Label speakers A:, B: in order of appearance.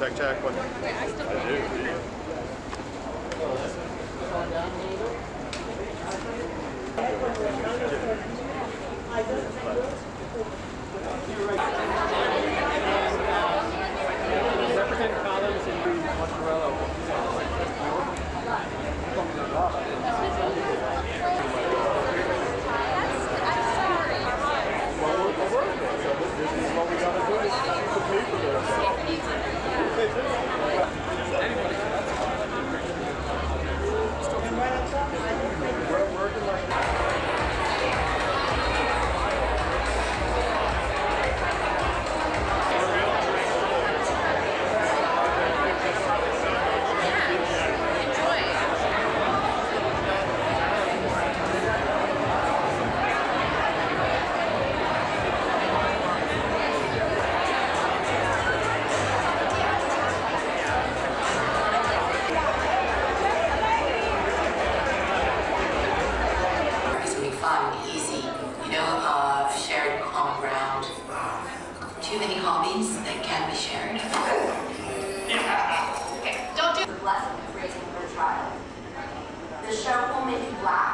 A: backpack one? I do.
B: Representative Collins and Mozzarella.
C: Too many hobbies that can be shared.
D: Okay, don't do the blessing of raising your child. The show will make you laugh.